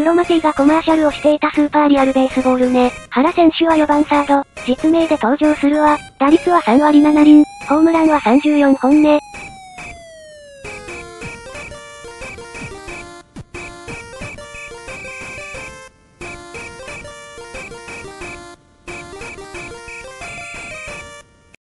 クロマティがコマーシャルをしていたスーパーリアルベースボールね。原選手は4番サード、実名で登場するわ。打率は3割7厘、ホームランは34本ね。